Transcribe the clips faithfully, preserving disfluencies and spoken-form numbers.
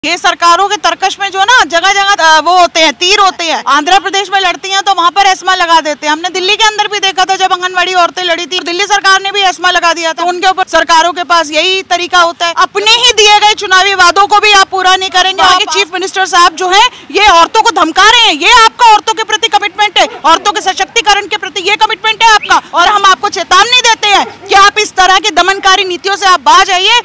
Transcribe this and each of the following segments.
ये सरकारों के तर्कश में जो ना जगह जगह वो होते हैं, तीर होते हैं। आंध्र प्रदेश में लड़ती हैं तो वहाँ पर एस्मा लगा देते हैं। हमने दिल्ली के अंदर भी देखा था जब आंगनवाड़ी औरतें लड़ी थी, दिल्ली सरकार ने भी एस्मा लगा दिया था। उनके ऊपर सरकारों के पास यही तरीका होता है, अपने ही दिए गए चुनावी वादों को भी आप पूरा नहीं करेंगे। आगे चीफ मिनिस्टर साहब जो है ये औरतों को धमका रहे हैं, ये आपका औरतों के प्रति कमिटमेंट है, औरतों के सशक्तिकरण के प्रति ये कमिटमेंट है आपका, और हम आपको चेतावनी देते हैं कि आप इस तरह की दमनकारी नीतियों से आप बाज आइए।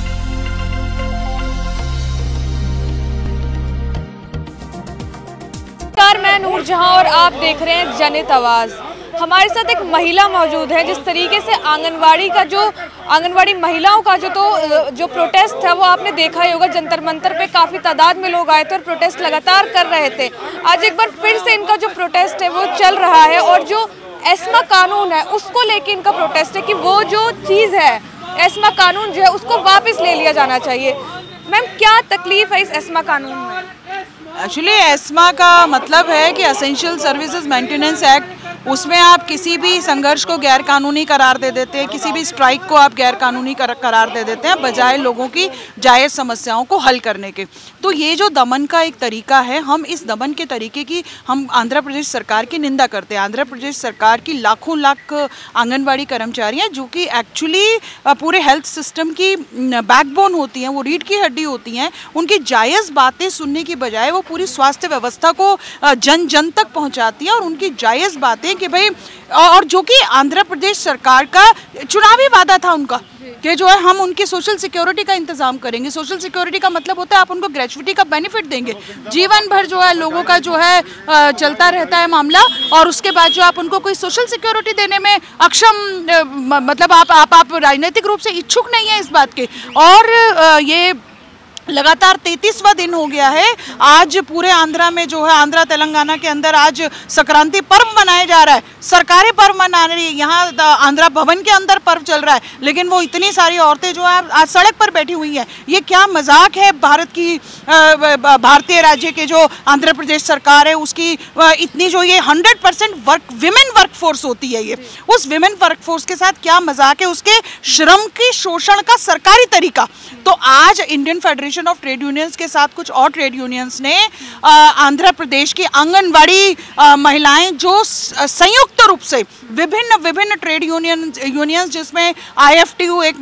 नमस्कार, मैं नूर जहां और आप देख रहे हैं जनहित आवाज़। हमारे साथ एक महिला मौजूद है। जिस तरीके से आंगनवाड़ी का जो आंगनवाड़ी महिलाओं का जो तो जो प्रोटेस्ट था वो आपने देखा ही होगा, जंतर मंतर पे काफ़ी तादाद में लोग आए थे और प्रोटेस्ट लगातार कर रहे थे। आज एक बार फिर से इनका जो प्रोटेस्ट है वो चल रहा है और जो एस्मा कानून है उसको लेके इनका प्रोटेस्ट है कि वो जो चीज़ है एस्मा कानून जो है उसको वापस ले लिया जाना चाहिए। मैम, क्या तकलीफ है इस एस्मा कानून में? एक्चुअली एस्मा का मतलब है कि एसेंशियल सर्विसेज मेंटेनेंस एक्ट, उसमें आप किसी भी संघर्ष को गैर कानूनी करार दे देते हैं, किसी भी स्ट्राइक को आप गैर कानूनी कर, करार दे देते हैं बजाय लोगों की जायज़ समस्याओं को हल करने के। तो ये जो दमन का एक तरीका है, हम इस दमन के तरीके की हम आंध्र प्रदेश सरकार की निंदा करते हैं। आंध्र प्रदेश सरकार की लाखों लाख आंगनबाड़ी कर्मचारी हैं जो कि एक्चुअली पूरे हेल्थ सिस्टम की बैकबोन होती हैं, वो रीढ़ की हड्डी होती हैं। उनकी जायज़ बातें सुनने की बजाय वो पूरी स्वास्थ्य व्यवस्था को जन जन तक पहुँचाती है और उनकी जायज़ बातें कि भाई, और जो कि आंध्र प्रदेश सरकार का चुनावी वादा था उनका कि जो है हम उनकी सोशल सिक्योरिटी का इंतजाम करेंगे। सोशल सिक्योरिटी का मतलब होता है आप उनको ग्रेचुइटी का बेनिफिट देंगे, जीवन भर जो है लोगों का जो है चलता रहता है मामला, और उसके बाद जो आप उनको कोई सोशल सिक्योरिटी देने में अक्षम, मतलब आप आप आप राजनीतिक रूप से इच्छुक नहीं है इस बात के। और ये लगातार तैंतीसवां दिन हो गया है। आज पूरे आंध्रा में जो है, आंध्रा तेलंगाना के अंदर आज संक्रांति पर्व मनाया जा रहा है, सरकारी पर्व मना रही है। यहाँ आंध्रा भवन के अंदर पर्व चल रहा है, लेकिन वो इतनी सारी औरतें जो है आज सड़क पर बैठी हुई हैं। ये क्या मजाक है? भारत की भारतीय राज्य के जो आंध्र प्रदेश सरकार है उसकी इतनी जो ये hundred percent work women work force होती है, ये उस विमेन वर्क फोर्स के साथ क्या मजाक है? उसके श्रम की शोषण का सरकारी तरीका। तो आज Indian Federation of Trade Unions के साथ कुछ और ट्रेड यूनियंस ने आंध्र प्रदेश की आंगनवाड़ी महिलाएं जो संयुक्त रूप से विभिन्न विभिन्न ट्रेड यूनियन यूनियंस जिसमें आईएफटीयू एक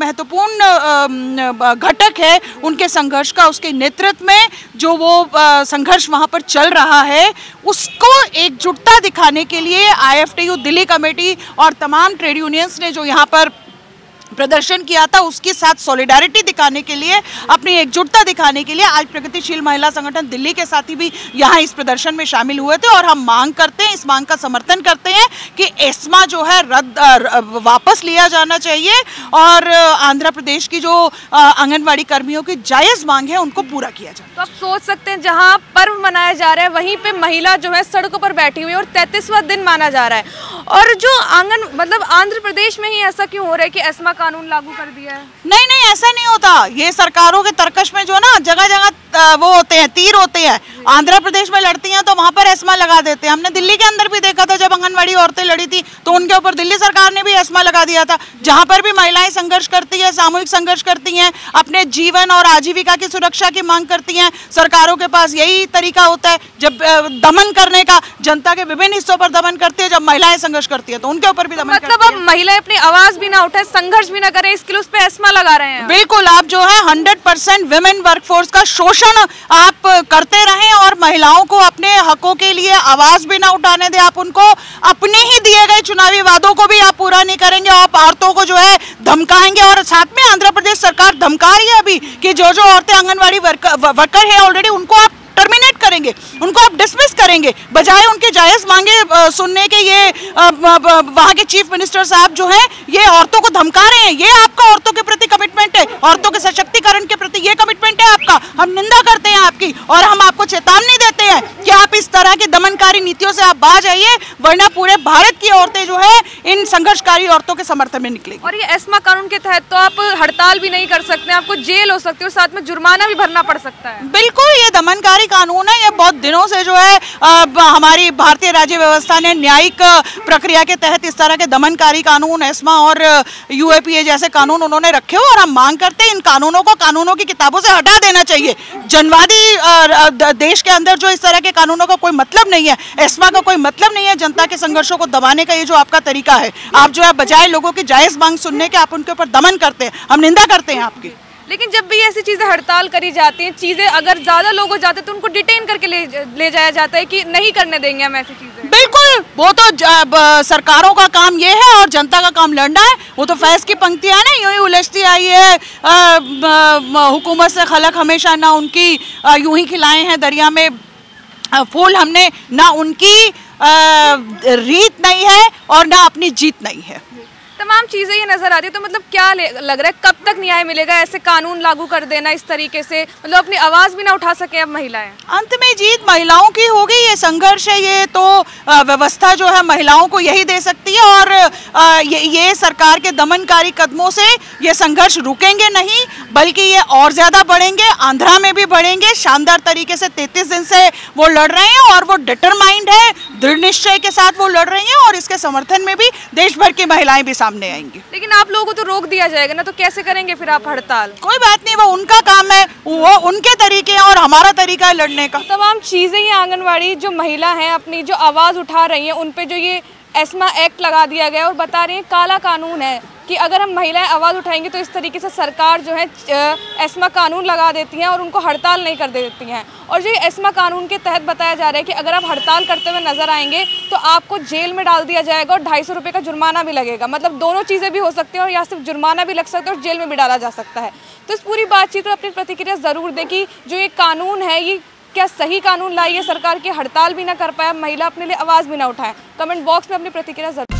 महत्वपूर्ण घटक है, उनके संघर्ष का, उसके नेतृत्व में जो वो संघर्ष वहां पर चल रहा है उसको एकजुटता दिखाने के लिए आईएफटीयू दिल्ली कमेटी और तमाम ट्रेड यूनियंस ने जो यहाँ पर प्रदर्शन किया था उसके साथ सॉलिडारिटी दिखाने के लिए, अपनी एकजुटता दिखाने के लिए आज प्रगतिशील महिला संगठन दिल्ली के साथी भी यहाँ इस प्रदर्शन में शामिल हुए थे। और हम मांग करते हैं, इस मांग का समर्थन करते हैं कि एस्मा जो है रद्द वापस लिया जाना चाहिए और आंध्र प्रदेश की जो आंगनवाड़ी कर्मियों की जायज़ मांग है उनको पूरा किया जाए। तो आप सोच सकते हैं जहाँ पर्व मनाया जा रहा है वहीं पे महिला जो है सड़कों पर बैठी हुई है और तैंतीसवां दिन माना जा रहा है। और जो आंगन मतलब आंध्र प्रदेश में ही ऐसा क्यों हो रहा है कि एस्मा कानून लागू कर दिया है? नहीं नहीं, ऐसा नहीं होता। ये सरकारों के तर्कश में जो ना जगह जगह वो होते हैं, तीर होते हैं। आंध्र प्रदेश में लड़ती हैं तो वहाँ पर एस्मा लगा देते हैं। हमने दिल्ली के अंदर भी देखा था जब आंगनवाड़ी औरतें लड़ी थी तो उनके ऊपर दिल्ली सरकार ने भी एस्मा लगा दिया था। जहाँ पर भी महिलाएं संघर्ष करती है, सामूहिक संघर्ष करती हैं, अपने जीवन और आजीविका की सुरक्षा की मांग करती हैं, सरकारों के पास यही तरीका होता है जब दमन करने का, जनता के विभिन्न हिस्सों पर दमन करती है। जब महिलाएं संघर्ष करती है तो उनके ऊपर भी दमन करती है। मतलब अब महिलाएं अपनी आवाज भी ना उठाए, संघर्ष भी ना करें, इसके लिए उस पे एस्मा लगा रहे हैं। बिल्कुल, आप जो है हंड्रेड परसेंट विमेन वर्कफोर्स का शोषण आप करते रहें और महिलाओं को अपने हकों के लिए आवाज भी ना उठाने दें। आप उनको अपने ही दिए गए चुनावी वादों को भी आप पूरा नहीं करेंगे, आप औरतों को जो है धमकाएंगे। और साथ में आंध्र प्रदेश सरकार धमका रही है अभी कि जो जो औरतें आंगनवाड़ी वर्कर है ऑलरेडी उनको आप टर्मिनेट करेंगे, उनको आप डिसमिस करेंगे बजाय उनके जायज़ मांगे सुनने के। ये वहाँ के चीफ मिनिस्टर साहब जो हैं ये औरतों को धमका रहे हैं। ये आपका औरतों के प्रति कमिटमेंट है, औरतों के सशक्तिकरण के प्रति ये कमिटमेंट है आपका। हम निंदा करते हैं आपकी और हम आपको चेतावनी देते हैं कि आप इस तरह की दमनकारी नीति नीतियों से आप बाज आइए, वरना पूरे भारत की औरतें जो है इन संघर्षकारी औरतों के समर्थन में निकलेंगी। और ये एस्मा कानून के तहत तो आप हड़ताल भी नहीं कर सकते, आपको जेल हो सकती है और साथ में जुर्माना भी भरना पड़ सकता है। बिल्कुल, ये दमनकारी कानून है। ये बहुत दिनों से जो है आ, हमारी भारतीय राज्य व्यवस्था ने न्यायिक प्रक्रिया के तहत इस तरह के दमनकारी कानून, एस्मा और यूएपीए जैसे कानून उन्होंने रखे हो, और हम मांग करते हैं इन कानूनों को कानूनों की किताबों से हटा देना चाहिए। जनवादी देश के अंदर जो इस तरह के कानूनों का कोई मतलब नहीं है, एस्मा का कोई मतलब नहीं है जनता के संघर्षों को दबाने का। ये जो आपका तरीका है, आप जो है बजाय लोगों की जायज मांग सुनने के आप उनके ऊपर दमन करते हैं, हम निंदा करते हैं आपकी। लेकिन जब भी ऐसी चीज़ें हड़ताल करी जाती हैं, चीज़ें अगर ज़्यादा लोग हो जाते हैं तो उनको डिटेन करके ले ले जाया जाता है कि नहीं करने देंगे हम ऐसी चीज़ें। बिल्कुल, वो तो सरकारों का काम ये है और जनता का काम लड़ना है। वो तो फैज़ की पंक्तियां ना यूं ही उलझती आई है, हुकूमत से खलक हमेशा ना उनकी यूं ही खिलाए हैं दरिया में फूल हमने, ना उनकी रीत नहीं है और ना अपनी जीत नहीं है। तमाम चीज़ें ये नज़र आती है, तो मतलब क्या लग रहा है कब तक न्याय मिलेगा? ऐसे कानून लागू कर देना इस तरीके से, मतलब अपनी आवाज़ भी ना उठा सके अब महिलाएं। अंत में जीत महिलाओं की होगी। ये संघर्ष है, ये तो व्यवस्था जो है महिलाओं को यही दे सकती है, और ये, ये सरकार के दमनकारी कदमों से ये संघर्ष रुकेंगे नहीं, बल्कि ये और ज़्यादा बढ़ेंगे। आंध्रा में भी बढ़ेंगे शानदार तरीके से। तैंतीस दिन से वो लड़ रहे हैं और वो डिटरमाइंड है, दृढ़ निश्चय के साथ वो लड़ रही हैं, और इसके समर्थन में भी देश भर की महिलाएं भी सामने आएंगी। लेकिन आप लोगों को तो रोक दिया जाएगा ना, तो कैसे करेंगे फिर आप हड़ताल? कोई बात नहीं, वो उनका काम है, वो उनके तरीके हैं और हमारा तरीका है लड़ने का। तमाम चीज़ें ये आंगनवाड़ी जो महिला हैं अपनी जो आवाज़ उठा रही हैं उन पे जो ये एस्मा एक्ट लगा दिया गया और बता रही हैं काला कानून है कि अगर हम महिलाएं आवाज़ उठाएंगी तो इस तरीके से सरकार जो है एस्मा कानून लगा देती हैं और उनको हड़ताल नहीं कर देती हैं। और जो एस्मा कानून के तहत बताया जा रहा है कि अगर आप हड़ताल करते हुए नजर आएंगे तो आपको जेल में डाल दिया जाएगा और ढाई सौ रुपये का जुर्माना भी लगेगा। मतलब दोनों चीज़ें भी हो सकती हैं और या सिर्फ जुर्माना भी लग सकता है और जेल में भी डाला जा सकता है। तो इस पूरी बातचीत पर अपनी प्रतिक्रिया ज़रूर दें कि जो ये कानून है ये क्या सही कानून लाई है सरकार की, हड़ताल भी ना कर पाए, महिला अपने लिए आवाज़ भी ना उठाए। कमेंट बॉक्स में अपनी प्रतिक्रिया जरूर